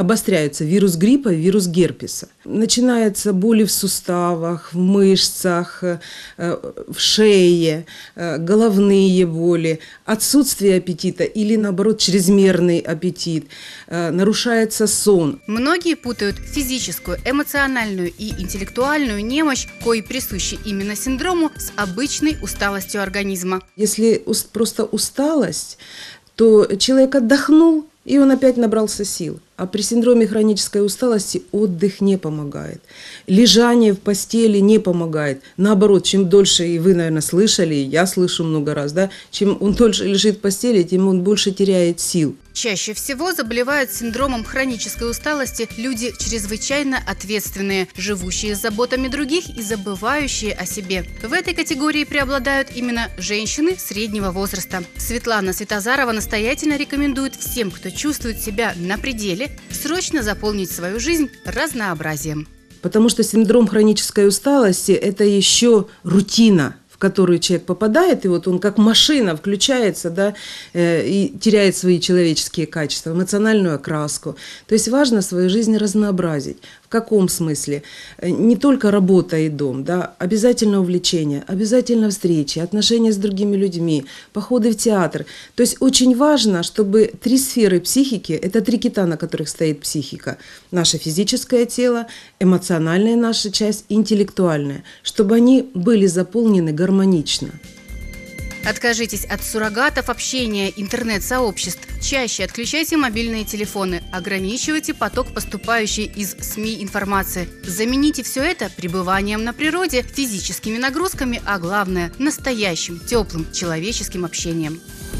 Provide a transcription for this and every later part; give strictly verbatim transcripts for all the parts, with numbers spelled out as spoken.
Обостряется вирус гриппа, вирус герпеса. Начинаются боли в суставах, в мышцах, в шее, головные боли, отсутствие аппетита или, наоборот, чрезмерный аппетит, нарушается сон. Многие путают физическую, эмоциональную и интеллектуальную немощь, кои присущи именно синдрому, с обычной усталостью организма. Если просто усталость, то человек отдохнул, и он опять набрался сил. А при синдроме хронической усталости отдых не помогает. Лежание в постели не помогает. Наоборот, чем дольше, и вы, наверное, слышали, и я слышу много раз, да, чем он дольше лежит в постели, тем он больше теряет сил. Чаще всего заболевают синдромом хронической усталости люди чрезвычайно ответственные, живущие с заботами других и забывающие о себе. В этой категории преобладают именно женщины среднего возраста. Светлана Светозарова настоятельно рекомендует всем, кто чувствует себя на пределе, срочно заполнить свою жизнь разнообразием. Потому что синдром хронической усталости – это еще рутина, в которую человек попадает, и вот он как машина включается, да, э, и теряет свои человеческие качества, эмоциональную окраску. То есть важно свою жизнь разнообразить. В каком смысле? Не только работа и дом, да, обязательно увлечение, обязательно встречи, отношения с другими людьми, походы в театр. То есть очень важно, чтобы три сферы психики, это три кита, на которых стоит психика, наше физическое тело, эмоциональная наша часть, интеллектуальная, чтобы они были заполнены гармонично. Откажитесь от суррогатов общения, интернет-сообществ. Чаще отключайте мобильные телефоны. Ограничивайте поток поступающей из СМИ информации. Замените все это пребыванием на природе, физическими нагрузками, а главное – настоящим, теплым, человеческим общением.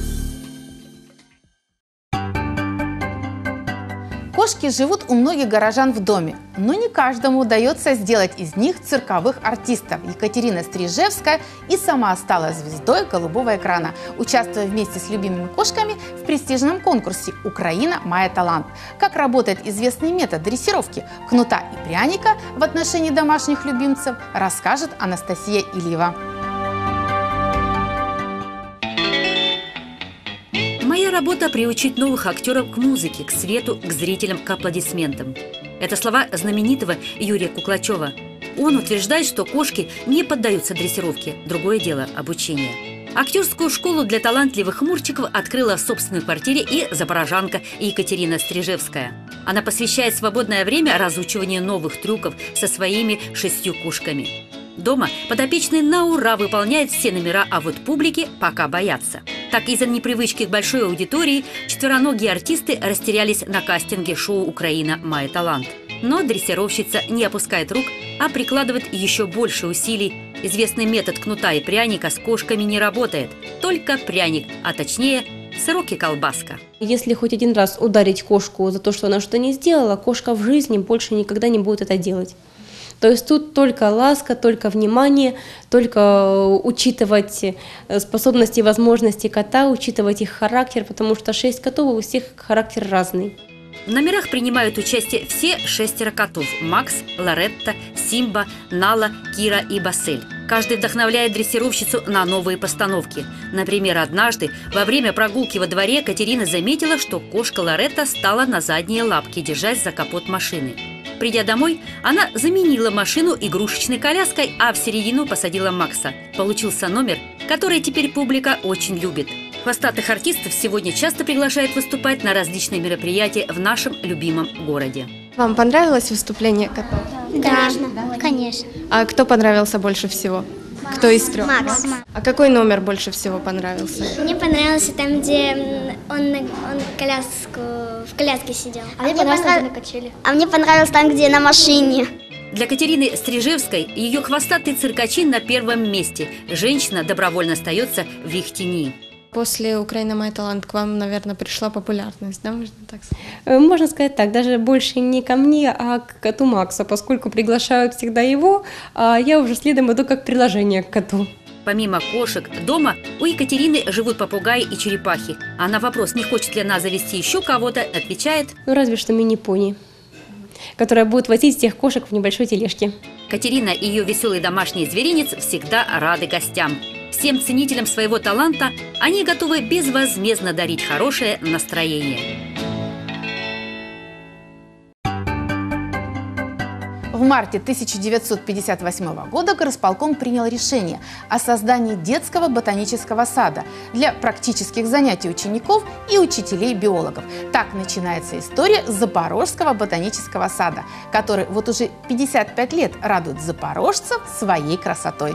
Кошки живут у многих горожан в доме, но не каждому удается сделать из них цирковых артистов. Екатерина Стрижевская и сама стала звездой голубого экрана, участвуя вместе с любимыми кошками в престижном конкурсе «Украина мая талант». Как работает известный метод дрессировки кнута и пряника в отношении домашних любимцев, расскажет Анастасия Ильева. Моя работа – приучить новых актеров к музыке, к свету, к зрителям, к аплодисментам. Это слова знаменитого Юрия Куклачева. Он утверждает, что кошки не поддаются дрессировке. Другое дело – обучение. Актерскую школу для талантливых мурчиков открыла в собственной квартире и запорожанка Екатерина Стрижевская. Она посвящает свободное время разучиванию новых трюков со своими шестью кошками. Дома подопечные на ура выполняют все номера, а вот публике пока боятся. Так, из-за непривычки к большой аудитории четвероногие артисты растерялись на кастинге шоу «Украина мая талант». Но дрессировщица не опускает рук, а прикладывает еще больше усилий. Известный метод кнута и пряника с кошками не работает. Только пряник, а точнее сырок и колбаска. Если хоть один раз ударить кошку за то, что она что-то не сделала, кошка в жизни больше никогда не будет это делать. То есть тут только ласка, только внимание, только учитывать способности и возможности кота, учитывать их характер, потому что шесть котов, у всех характер разный. В номерах принимают участие все шестеро котов – Макс, Лоретта, Симба, Нала, Кира и Бассель. Каждый вдохновляет дрессировщицу на новые постановки. Например, однажды во время прогулки во дворе Катерина заметила, что кошка Лоретта стала на задние лапки, держась за капот машины. Придя домой, она заменила машину игрушечной коляской, а в середину посадила Макса. Получился номер, который теперь публика очень любит. Хвостатых артистов сегодня часто приглашают выступать на различные мероприятия в нашем любимом городе. Вам понравилось выступление котов? Да, конечно. Да, конечно. А кто понравился больше всего? Кто из трех? Макс. А какой номер больше всего понравился? Мне понравился там, где он, он коляску, в коляске сидел. А, а мне понравилось там, где на качели. А мне понравилось там, где на машине. Для Катерины Стрижевской ее хвостатые циркачи на первом месте. Женщина добровольно остается в их тени. После «Украина мая талант» к вам, наверное, пришла популярность, да, можно так сказать? Можно сказать так, даже больше не ко мне, а к коту Макса, поскольку приглашают всегда его, а я уже следом иду как приложение к коту. Помимо кошек, дома у Екатерины живут попугаи и черепахи. А на вопрос, не хочет ли она завести еще кого-то, отвечает: ну разве что мини-пони, которая будет возить всех кошек в небольшой тележке. Катерина и ее веселый домашний зверинец всегда рады гостям. Всем ценителям своего таланта они готовы безвозмездно дарить хорошее настроение. В марте тысяча девятьсот пятьдесят восьмого года горосполком принял решение о создании детского ботанического сада для практических занятий учеников и учителей-биологов. Так начинается история Запорожского ботанического сада, который вот уже пятьдесят пять лет радует запорожцев своей красотой.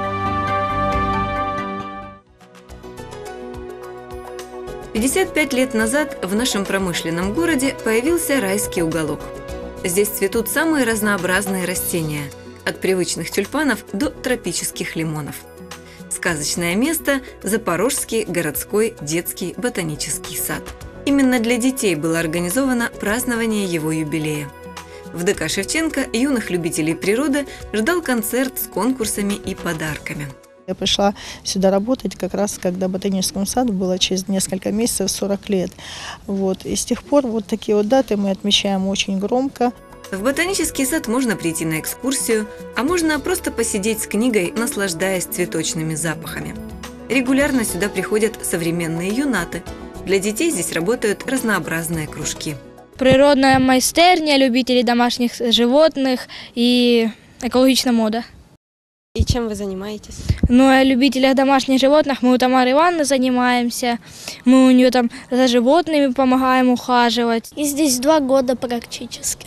пятьдесят пять лет назад в нашем промышленном городе появился райский уголок. Здесь цветут самые разнообразные растения, от привычных тюльпанов до тропических лимонов. Сказочное место – Запорожский городской детский ботанический сад. Именно для детей было организовано празднование его юбилея. В ДК Шевченко юных любителей природы ждал концерт с конкурсами и подарками. Я пришла сюда работать как раз, когда ботаническому саду было через несколько месяцев сорок лет. Вот. И с тех пор вот такие вот даты мы отмечаем очень громко. В ботанический сад можно прийти на экскурсию, а можно просто посидеть с книгой, наслаждаясь цветочными запахами. Регулярно сюда приходят современные юнаты. Для детей здесь работают разнообразные кружки. Природная майстерня, любители домашних животных и экологичная мода. И чем вы занимаетесь? Ну, о любителях домашних животных мы у Тамары Ивановны занимаемся. Мы у нее там за животными помогаем ухаживать. И здесь два года практически.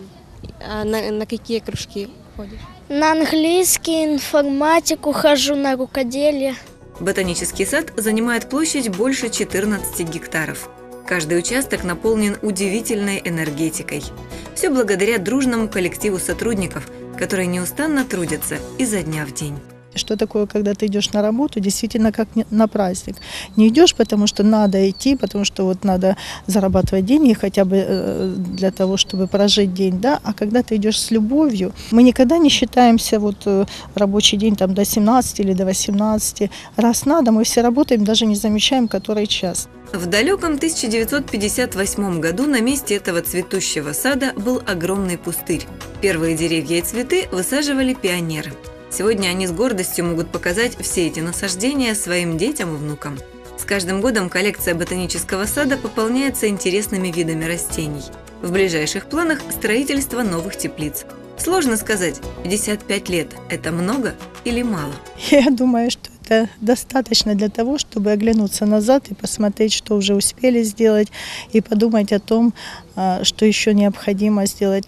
А на, на какие кружки ходишь? На английский, информатику хожу, на рукоделие. Ботанический сад занимает площадь больше четырнадцати гектаров. Каждый участок наполнен удивительной энергетикой. Все благодаря дружному коллективу сотрудников, которые неустанно трудятся изо дня в день. Что такое, когда ты идешь на работу, действительно как на праздник. Не идешь, потому что надо идти, потому что вот надо зарабатывать деньги хотя бы для того, чтобы прожить день, да, а когда ты идешь с любовью, мы никогда не считаемся вот рабочий день там до семнадцати или до восемнадцати. Раз надо, мы все работаем, даже не замечаем, который час. В далеком тысяча девятьсот пятьдесят восьмом году на месте этого цветущего сада был огромный пустырь. Первые деревья и цветы высаживали пионеры. Сегодня они с гордостью могут показать все эти насаждения своим детям и внукам. С каждым годом коллекция ботанического сада пополняется интересными видами растений. В ближайших планах строительство новых теплиц. Сложно сказать, пятьдесят пять лет – это много или мало? Я думаю, что это достаточно для того, чтобы оглянуться назад и посмотреть, что уже успели сделать, и подумать о том, что еще необходимо сделать.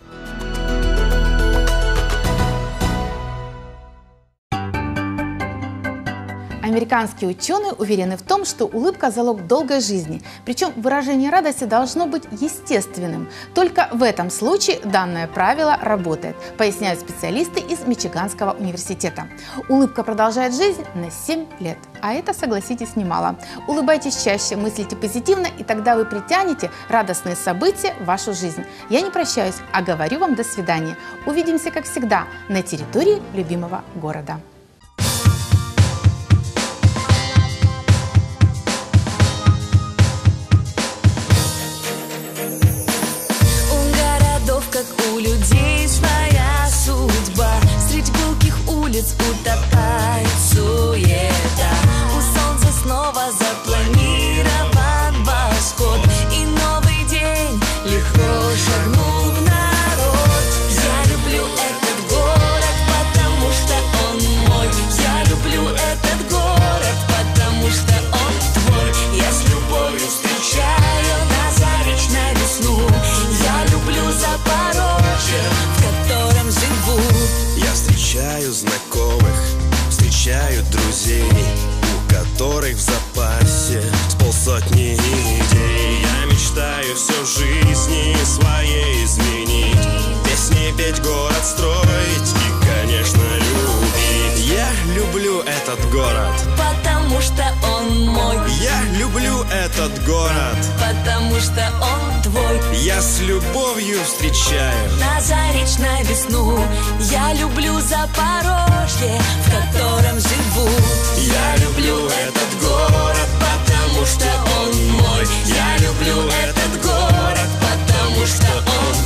Американские ученые уверены в том, что улыбка – залог долгой жизни. Причем выражение радости должно быть естественным. Только в этом случае данное правило работает, поясняют специалисты из Мичиганского университета. Улыбка продолжает жизнь на семь лет. А это, согласитесь, немало. Улыбайтесь чаще, мыслите позитивно, и тогда вы притянете радостные события в вашу жизнь. Я не прощаюсь, а говорю вам до свидания. Увидимся, как всегда, на территории любимого города. Как у людей своя судьба, средь гулких улиц утопает суета. У солнца снова запланирован восход, и новый день легко шагнул в народ. Я люблю этот город, потому что он мой. Я люблю этот город, потому что он твой. Я с любовью встречаю на заречной весну. Я люблю Запорожье, в котором живу. Я встречаю знакомых, встречаю друзей, у которых в запасе с полсотни идей. Я мечтаю все в жизни своей изменить, песни петь, город строить и, конечно, любить. Я люблю этот город, потому что он мой. Я люблю этот город, потому что он твой. Я с любовью встречаю на заречной весну. Я люблю Запорожье, в котором живу. Я люблю этот город, потому что он мой. Я люблю этот город, потому что он